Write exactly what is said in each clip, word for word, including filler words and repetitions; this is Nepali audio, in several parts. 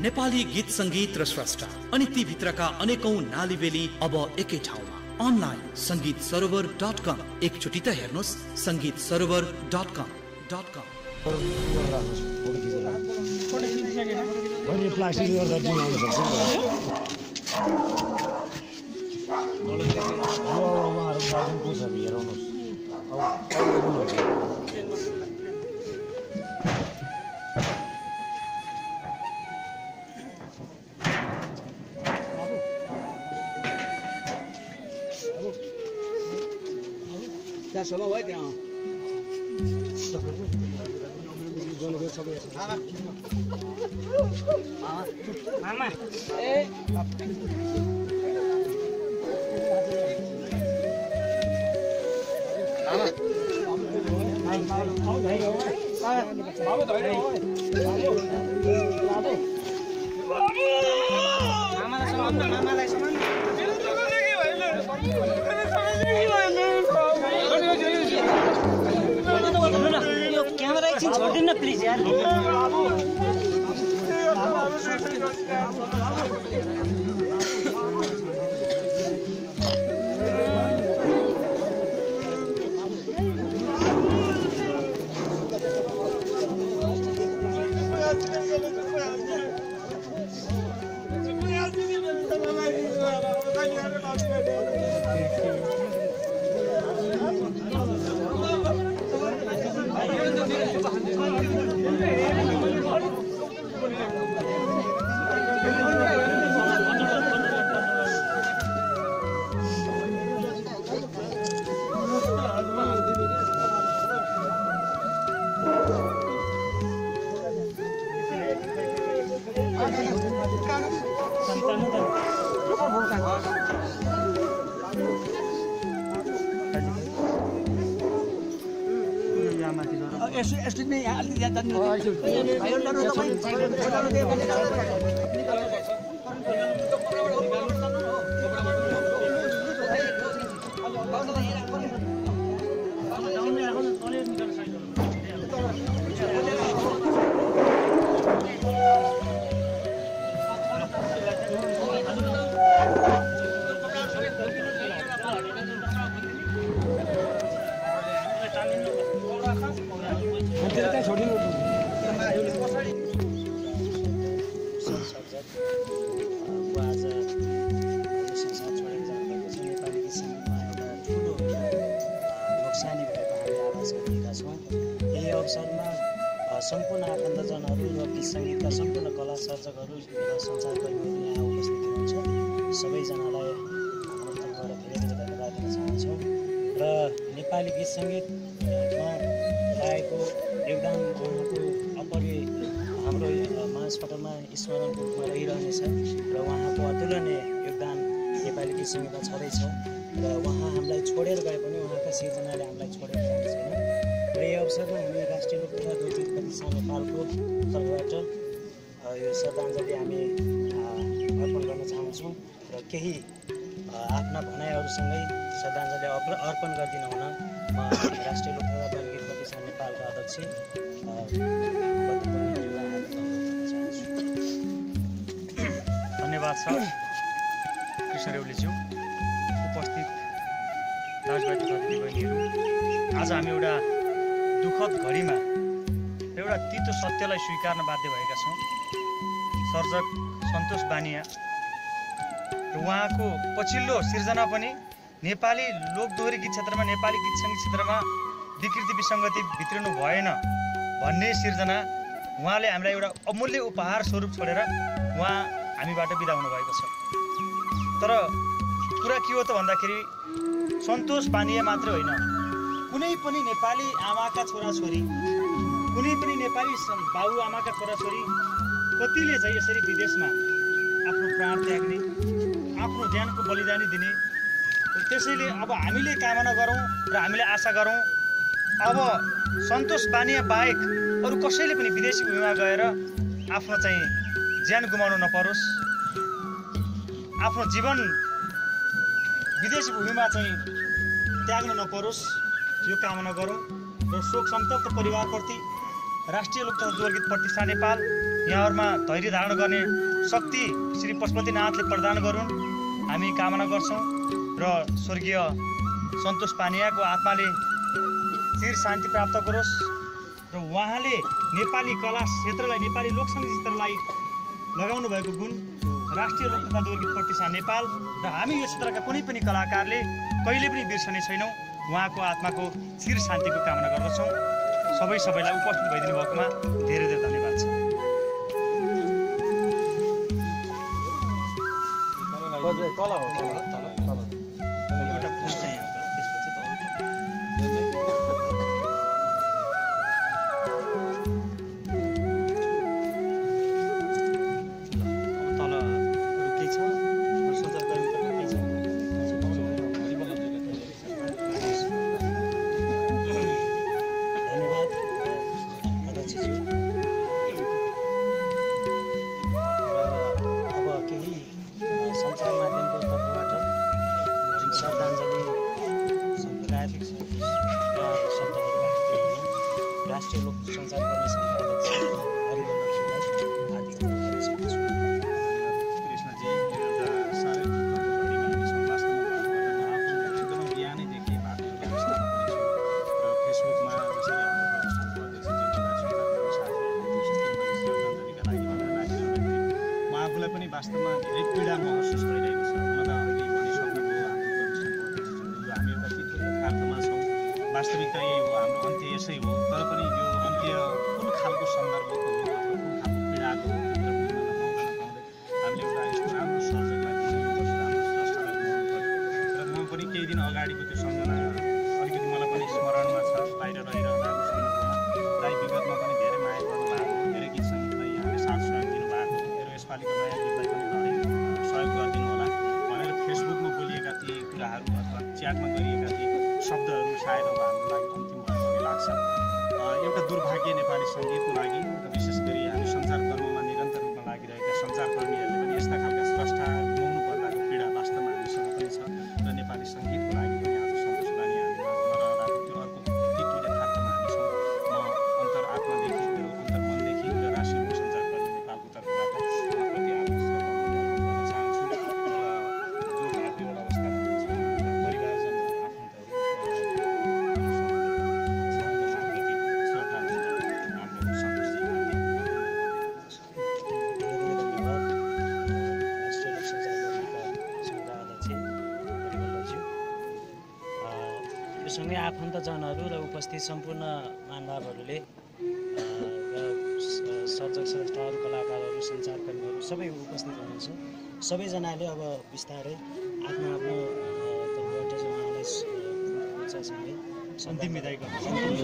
नेपाली गीत संगीत र स्रष्टा अनि ती भित्रका अनेकौं नालीबेली अब एकै ठाउँमा। अनलाइन संगीत सरोवर डट कम। एकचोटि त हेर्नुहोस् संगीत सरोवर डट कम डट कम। क्या सोलो भाई क्या मामा ए मामालाई समान कैमरा एक छोड़ देना प्लीज यार। Excuse me, I'll be that done. I don't know सम्पूर्ण आफन्तजनहरू र गीत सङ्गीतका सम्पूर्ण कला सर्जकहरू र सञ्चारकर्मीहरू यहाँ उपस्थित हुनुहुन्छ। सबैजनालाई हाम्रो तर्फबाट धेरै धेरै धन्यवाद दिन चाहन्छौँ र नेपाली गीत सङ्गीतमा लागेको योगदान उहाँको अपरिय हाम्रो मानसपटलमा स्मरणको रूपमा रहिरहनेछ र उहाँको अतुलनीय योगदान नेपाली गीत सङ्गीतमा छँदैछ र उहाँ हामीलाई छोडेर गए पनि उहाँका सिर्जनाले हामीलाई छोडेर जाने छैन र यो अवसरमा हामी राष्ट्रिय लोकतन्त्र दौड प्रतिष्ठान नेपालको तर्फबाट यो श्रद्धाञ्जली हामी अर्पण गर्न चाहन्छौँ र केही आफ्ना भनाइहरूसँगै श्रद्धाञ्जली अर्पण गरिदिन हुन म राष्ट्रिय लोकतन्त्र दौड प्रतिष्ठान नेपालका अध्यक्ष धन्यवाद सर कृष्ण रेउलीज्यू। उपस्थित दाजुभाइ तथा दिदीबहिनीहरू, आज हामी एउटा दुःखद घडीमा एउटा तितो सत्यलाई स्वीकार्न बाध्य भएका छौँ। सर्जक सन्तोष बानिया र उहाँको पछिल्लो सिर्जना पनि नेपाली लोकदोहोरी गीत क्षेत्रमा, नेपाली गीत सङ्गीत क्षेत्रमा विकृति विसङ्गति भित्रिनु भएन भन्ने सिर्जना उहाँले हामीलाई एउटा अमूल्य उपहार स्वरूप छोडेर उहाँ हामीबाट बिदा हुनुभएको छ। तर कुरा के हो त भन्दाखेरि सन्तोष बानिया मात्र होइन, कुनै पनि नेपाली आमाका छोराछोरी, कुनै पनि नेपाली बाबुआमाका छोराछोरी कतिले चाहिँ यसरी विदेशमा आफ्नो प्राण त्याग्ने, आफ्नो ज्यानको बलिदानी दिने। त्यसैले अब हामीले कामना गरौँ र हामीले आशा गरौँ अब सन्तोष बानिया बाहेक अरू कसैले पनि विदेशी भूमिमा गएर आफ्नो चाहिँ ज्यान गुमाउनु नपरोस्, आफ्नो जीवन विदेशी भूमिमा चाहिँ त्याग्न नपरोस्, यो कामना गरौँ र शोक सन्तप्त परिवारप्रति राष्ट्रिय लोकतन्त्र दौड प्रतिष्ठान नेपाल यहाँहरूमा धैर्य धारण गर्ने शक्ति श्री पशुपतिनाथले प्रदान गरून् हामी कामना गर्छौँ र स्वर्गीय सन्तोष पानियाको आत्माले चिर शान्ति प्राप्त गरोस् र उहाँले नेपाली कला क्षेत्रलाई नेपाली लोक सङ्गीत क्षेत्रलाई लगाउनु भएको गुण राष्ट्रिय लोकतन्त्र दौड प्रतिष्ठान नेपाल र हामी यो क्षेत्रका कुनै पनि कलाकारले कहिले पनि बिर्सने छैनौँ। उहाँको आत्माको चिर शान्तिको कामना गर्दछौँ। सबै सबैलाई उपस्थित भइदिनु भएकोमा धेरै धेरै धन्यवाद छ। राष्ट्रिय लोक सञ्चार गर्ने संस्थाअध्यक्ष हरिवल्लभ सुब्बालाई हार्दिक अभिनन्दन चाहन्छु। कृष्णजी एउटा साह्रै दुःखको घडीमा हामी छौँ। वास्तवमा भन्नुपर्दा म आफू एकदमै बिहानैदेखि बाटोको व्यवस्थामा पनि छु र फेसबुकमा जसरी हाम्रो प्रदेश अध्यक्ष जिल्ला श्रद्धाञ्जलीका लागि म आफूलाई पनि वास्तवमा धेरै पीडा महसुस भइरहेको छ। हुन त अघि भनिसक्नुभयो हाम्रो प्रतिष्ठानको अध्यक्ष हामी एउटा तितो यथार्थमा छौँ। वास्तविकता यही हो, हाम्रो अन्त्य यसै हो। तर पनि यो अन्त्य कुन खालको सन्दर्भको हो अथवा कुन खालको पीडाको हो हामीले एउटा यस्तो राम्रो सर्जकलाई राम्रो स्रष्टालाई र म पनि केही दिन अगाडिको त्यो सम्झना अलिकति मलाई पनि स्मरणमा छ। बाहिर रहिरहँदाको सन्दर्भमा दाइ विगतमा पनि धेरै माया गर्नुभएको, धेरै गीत सङ्गीतलाई यहाँले साथ सहयोग दिनुभएको, मेरो यसपालिको नयाँ गीतलाई पनि धेरै सहयोग गरिदिनु होला भनेर फेसबुकमा बोलिएका ती कुराहरू अथवा च्याटमा गरिएका ती शब्दहरू सायद अब हाम्रो लागि अन्तिम भयो भन्ने लाग्छ। एउटा दुर्भाग्य नेपाली सङ्गीतको लागि र विशेष गरी हामी सञ्चारकर्ममा निरन्तर रूपमा लागिरहेका सञ्चारकर्मीहरूले पनि यस्ता खालका स्रष्टा गुमाउनु पर्दाको पीडा वास्तवमा हामीसँग पनि छ र नेपाली सङ्गीतको लागि पनि आज सन्तोष बानी हामी नरहँदाको त्यो अर्को तितो यथार्थमा हामी छौँ। म अन्तर आत्मादेखि मेरो अन्तर मनदेखि र राष्ट्रिय लोक सञ्चारकर्मी नेपालको तर्फबाट उहाँप्रति आफ्नो श्रद्धा ज्ञापन गर्न चाहन्छु र जो भारतीय अवस्थामा हुनुहुन्छ परिवारजन सँगै आफन्तजनहरू र उपस्थित सम्पूर्ण मानवहरूले र सर्जक स्रष्टाहरू, कलाकारहरू, सञ्चारकर्मीहरू सबै उपस्थित हुनुहुन्छ। सबैजनाले अब बिस्तारै आफ्नो आफ्नो तर्फबाट चाहिँ उहाँलाई सँगै अन्तिम विदाई गर्नु।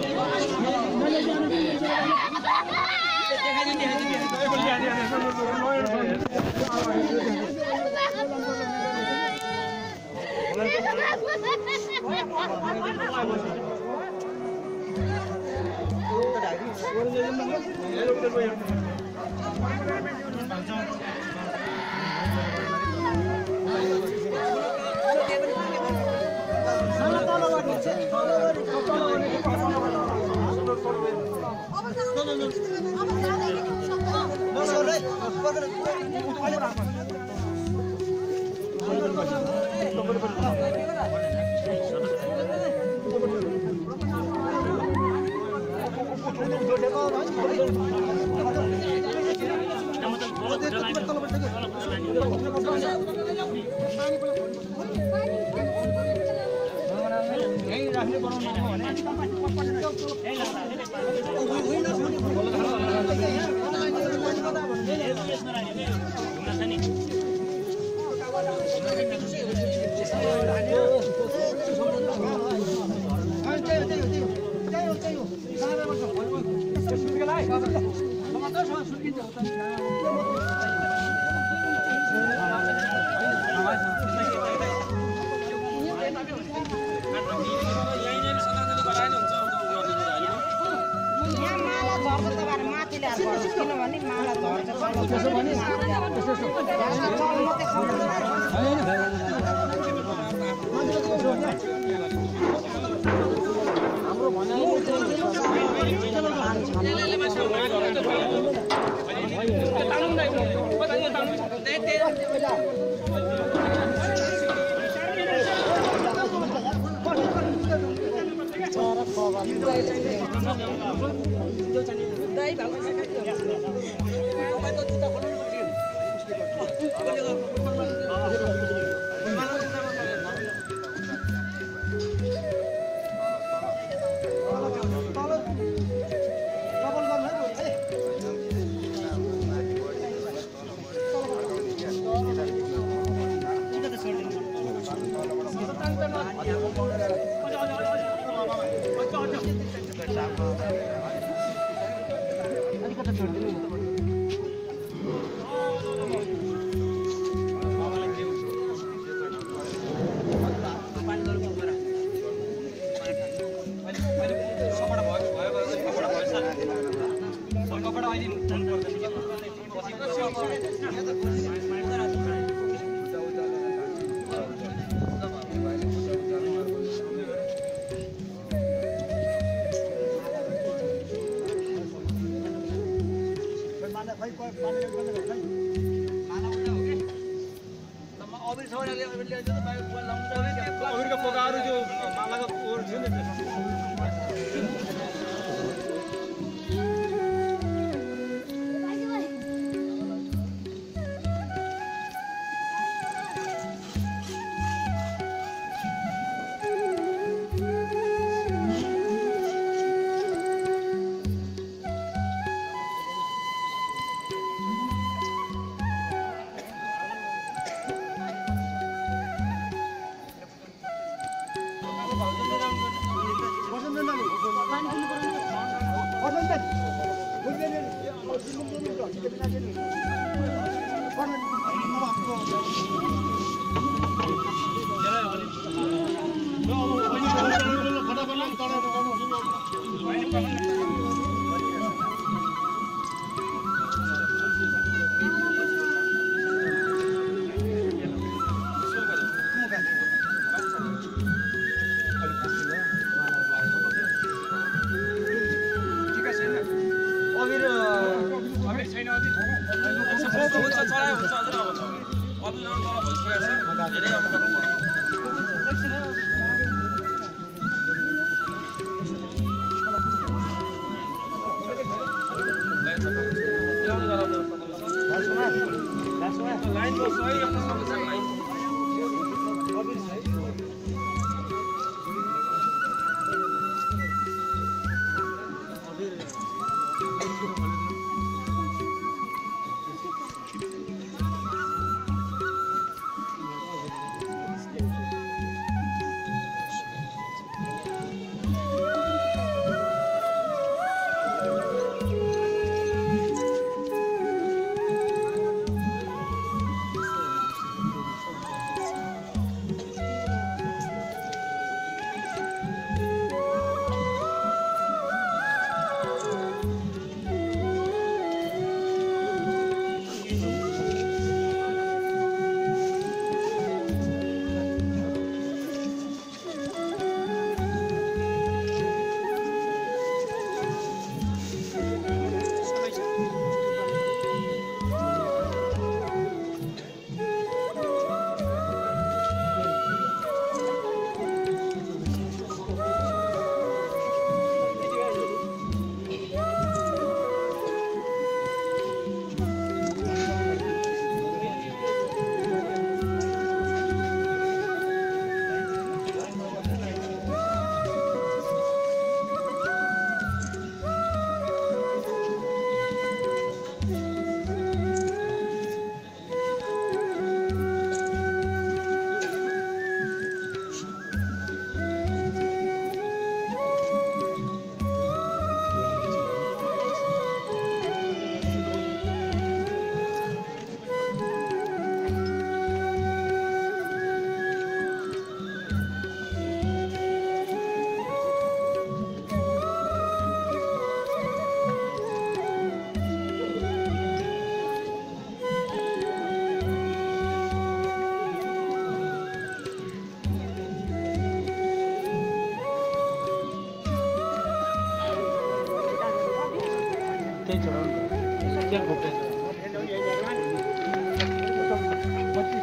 किनभने माला झर्छ हाम्रो भने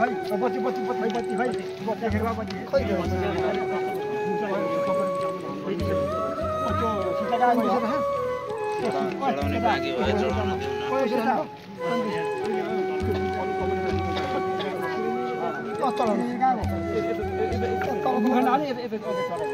बत्ती बत्ती बत्ती बत्ती खै बत्ती खेल्वा बत्ती खै त्यो सीताका आइन्छ त चढाउने बाँकी भयो चढाउन चढाउने कहाँ हो तल दुखान हाल्यो यता यता चढाउने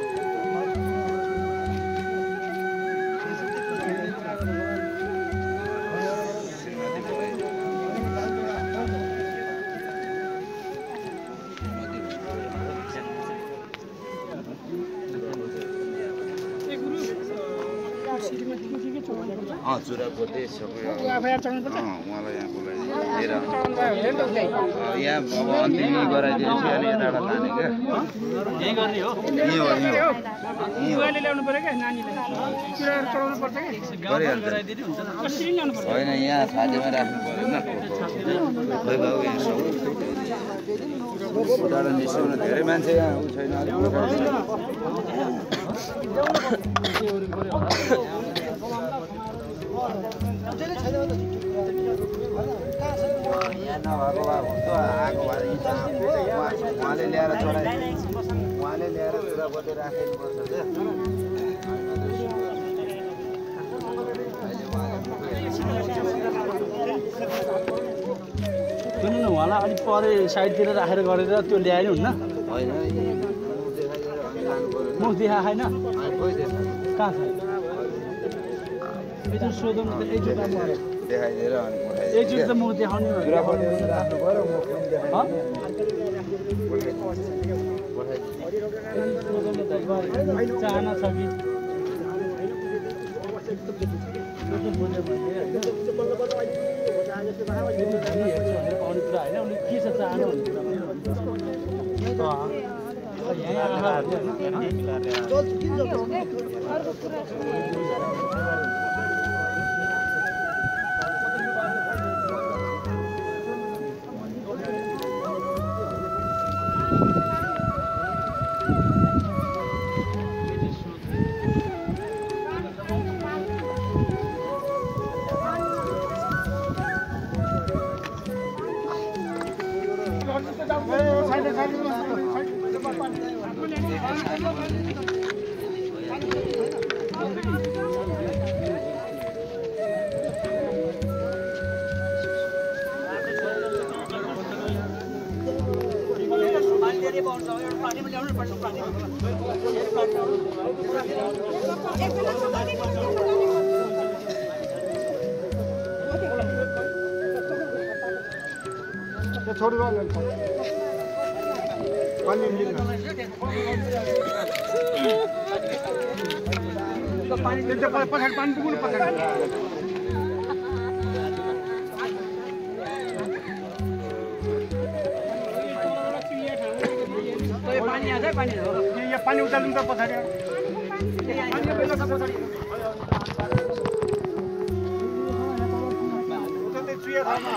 चुरापोते सबै उहाँलाई यहाँ बोलाइदिएर यहाँ अब अन्तिम गराइदिएपछि अनि यताबाट लाने क्या यहीँ गर्ने हो होइन यहाँ छातीमा राख्नु पऱ्यो नि खोइ बाबु यहाँ टाढा निस्किनु धेरै मान्छे यहाँ उ छैन यहाँ नभएको भए हुन्थ्यो आएको भए उहाँले ल्याएर चढाइ उहाँले ल्याएर चुरापोते राखिदिनुपर्छ क्या किन न उहाँलाई अलिक परे साइडतिर राखेर गरेर त्यो ल्याएर हुन्न होइन मुख देखा छैन कहाँ छ एकचोटि सोधौँ न त एकचोटि देखाइदिएर अनि एकचोटि त मुख देखाउने चुरापोते राख्नु पऱ्यो चाहना छ कि पाउने कुरा होइन उनीहरूले के छ चाहना छोड़ दो पानी पानी पछाडि पानी पुग्नु पछाडि पानी आछ पानी यहाँ पानी उताल्नु त पछाडि उता चुया ठाउँमा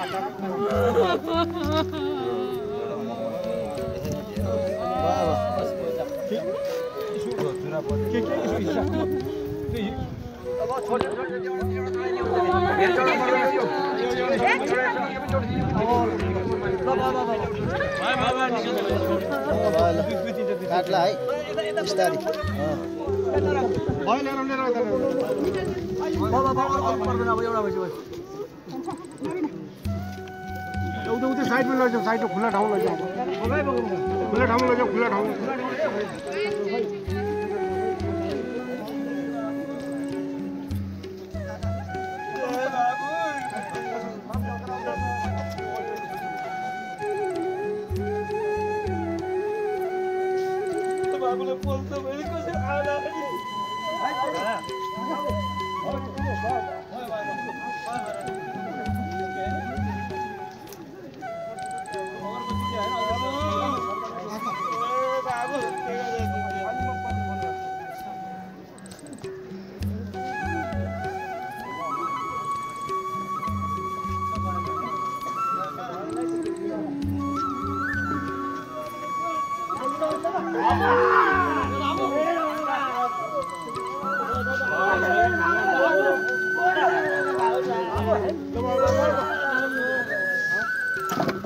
काट्ला है बिस्तारी उता उता साइडमा लैजाऊ साइडमा खुल्ला ठाउँ लैजाऊ खुल्ला ठाउँ लैजाऊ खुल्ला ठाउँ Come on.